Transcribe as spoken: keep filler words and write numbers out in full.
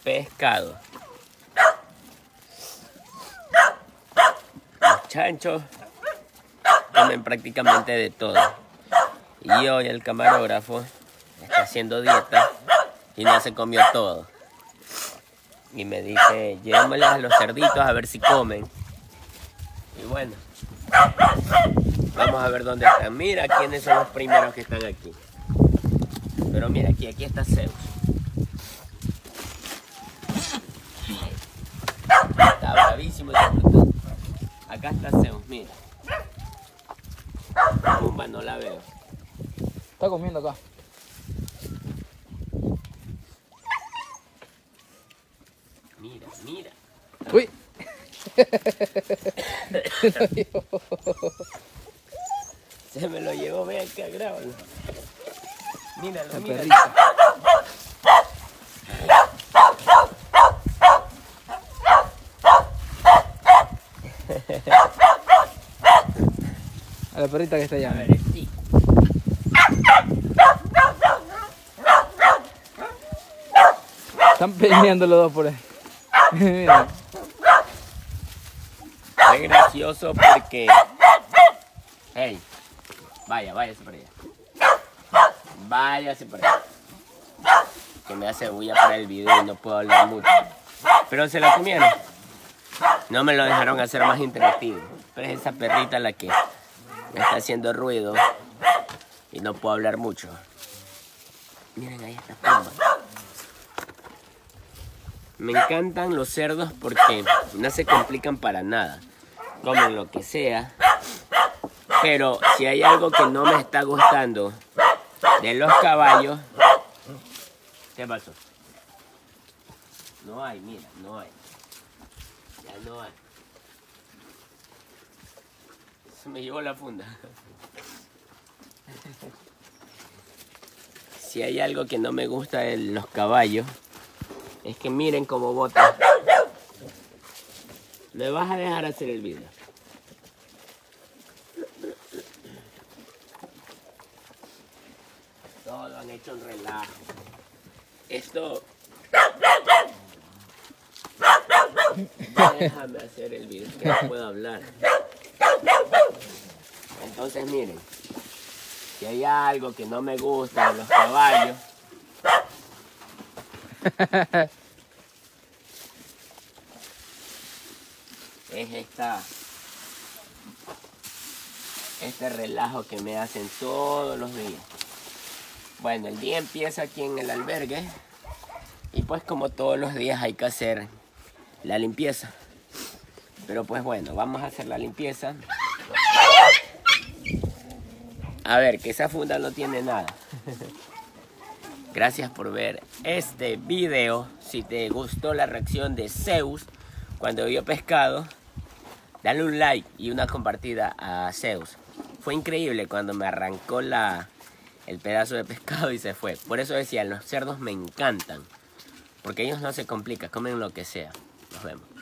pescado. Los chanchos comen prácticamente de todo. Y hoy el camarógrafo está haciendo dieta y no se comió todo. Y me dice, llévamelas a los cerditos a ver si comen. Y bueno, vamos a ver dónde están. Mira quiénes son los primeros que están aquí. Pero mira, aquí, aquí está Zeus. Está bravísimo. Acá está Zeus, mira. Pumba, no la veo. Está comiendo acá. Mira, mira. Uy. Se me lo llevó, ve acá, grábalo. Míralo, La míralo. perrita. A la perrita que está allá. A ver, sí. Están peleando los dos por ahí. Mira. Es gracioso porque... Hey, vaya, váyase por allá. Váyase por allá. Que me hace bulla para el video y no puedo hablar mucho. Pero se lo comieron. No me lo dejaron hacer más interactivo. Pero es esa perrita la que me está haciendo ruido y no puedo hablar mucho. Miren, ahí está Pumba. Me encantan los cerdos porque no se complican para nada. Comen lo que sea. Pero si hay algo que no me está gustando de los caballos... ¿Qué pasó? No hay, mira, no hay. Ya no hay. Se me llevó la funda. Si hay algo que no me gusta de los caballos, es que miren cómo botan. ¿Me vas a dejar hacer el video? Todo han hecho un relajo. Esto... Déjame hacer el video, que no puedo hablar. Entonces miren, si hay algo que no me gusta de los caballos, es esta, este relajo que me hacen todos los días. Bueno, el día empieza aquí en el albergue y pues como todos los días hay que hacer la limpieza. Pero pues bueno, vamos a hacer la limpieza. A ver, que esa funda no tiene nada. Gracias por ver este video. Si te gustó la reacción de Zeus cuando vio pescado, dale un like y una compartida a Zeus. Fue increíble cuando me arrancó la, el pedazo de pescado y se fue. Por eso decía, los cerdos me encantan. Porque ellos no se complican, comen lo que sea. Nos vemos.